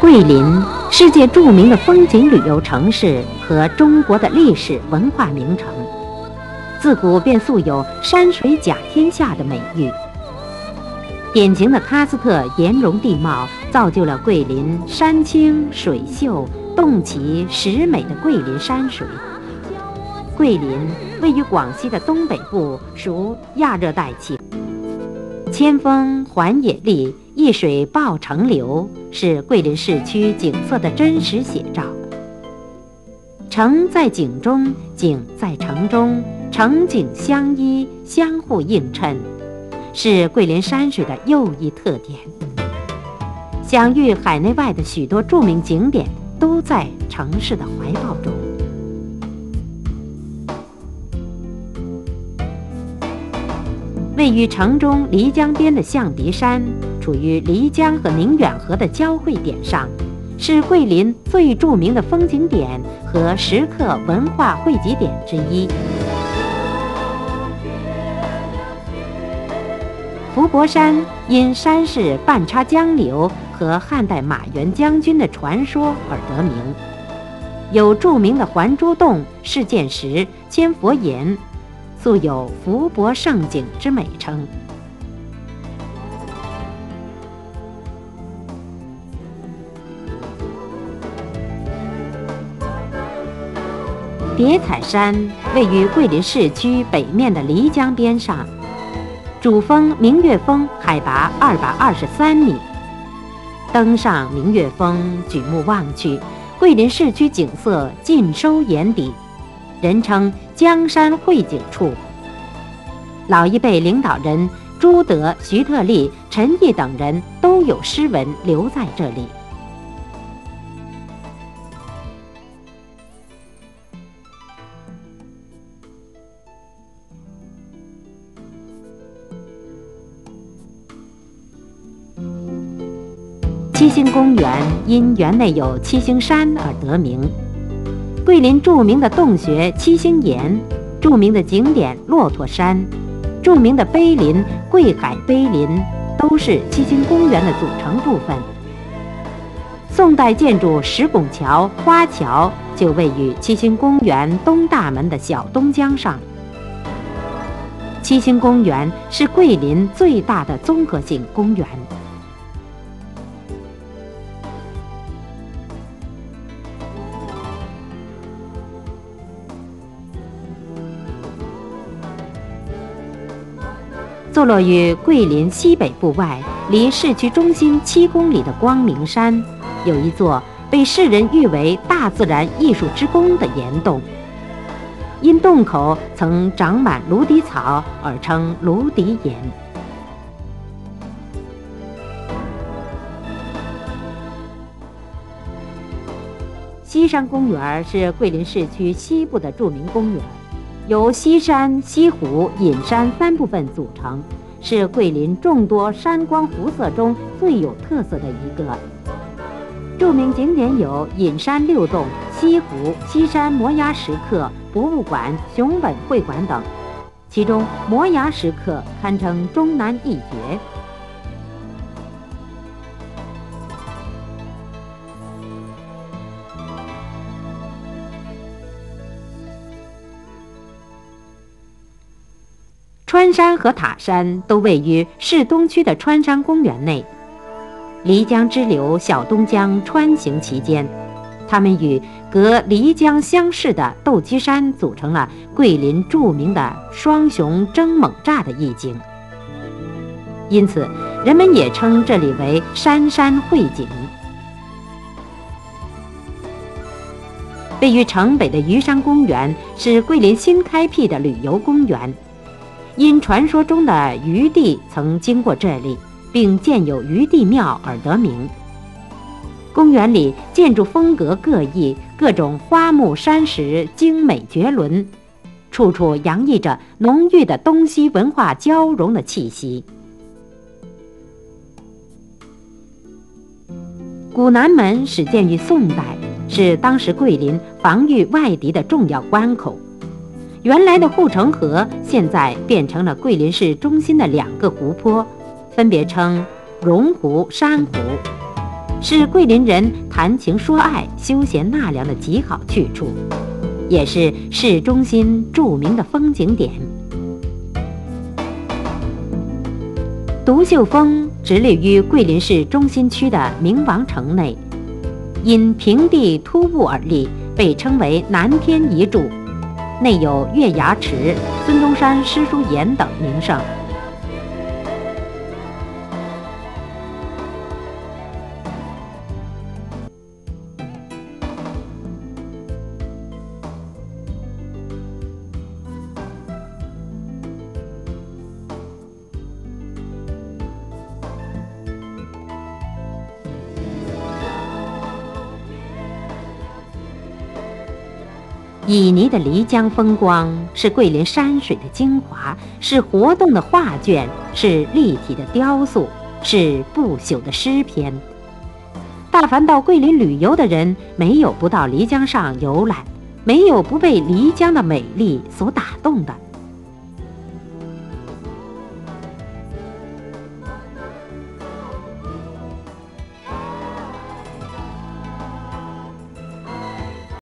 桂林，世界著名的风景旅游城市和中国的历史文化名城，自古便素有山水甲天下的美誉。典型的喀斯特岩溶地貌造就了桂林山清水秀、洞奇石美的桂林山水。桂林位于广西的东北部，属亚热带气候，千峰环野丽，一水抱城流，是桂林市区景色的真实写照。城在景中，景在城中，城景相依，相互映衬，是桂林山水的又一特点。享誉海内外的许多著名景点都在城市的怀抱中。位于城中漓江边的象鼻山，处于漓江和宁远河的交汇点上，是桂林最著名的风景点和石刻文化汇集点之一。伏伯山因山势半插江流和汉代马援将军的传说而得名，有著名的还珠洞、事件石、千佛岩，素有伏伯胜景之美称。叠彩山位于桂林市区北面的漓江边上，主峰明月峰海拔223米。登上明月峰，举目望去，桂林市区景色尽收眼底，人称江山汇景处。老一辈领导人朱德、徐特立、陈毅等人都有诗文留在这里。七星公园因园内有七星山而得名。桂林著名的洞穴七星岩，著名的景点骆驼山，著名的碑林桂海碑林，都是七星公园的组成部分。宋代建筑石拱桥、花桥就位于七星公园东大门的小东江上。七星公园是桂林最大的综合性公园。坐落于桂林西北部外，离市区中心7公里的光明山，有一座被世人誉为大自然艺术之宫的岩洞，因洞口曾长满芦荻草而称芦荻岩。西山公园是桂林市区西部的著名公园，由西山、西湖、隐山3部分组成，是桂林众多山光湖色中最有特色的一个。著名景点有隐山6洞、西湖、西山摩崖石刻博物馆、熊本会馆等，其中摩崖石刻堪称中南一绝。川山和塔山都位于市东区的川山公园内，漓江支流小东江穿行其间，它们与隔漓江相视的斗鸡山组成了桂林著名的双雄争猛乍的意境，因此人们也称这里为山山汇景。位于城北的鱼山公园是桂林新开辟的旅游公园，因传说中的余帝曾经过这里，并建有余帝庙而得名。公园里建筑风格各异，各种花木山石精美绝伦，处处洋溢着浓郁的东西文化交融的气息。古南门始建于宋代，是当时桂林防御外敌的重要关口。原来的护城河现在变成了桂林市中心的2个湖泊，分别称榕湖、珊瑚。 是桂林人谈情说爱、休闲纳凉的极好去处，也是市中心著名的风景点。独秀峰直立于桂林市中心区的明王城内，因平地突兀而立，被称为南天一柱，内有月牙池、孙中山诗书岩等名胜。旖旎的漓江风光是桂林山水的精华，是活动的画卷，是立体的雕塑，是不朽的诗篇。大凡到桂林旅游的人，没有不到漓江上游览，没有不被漓江的美丽所打动的。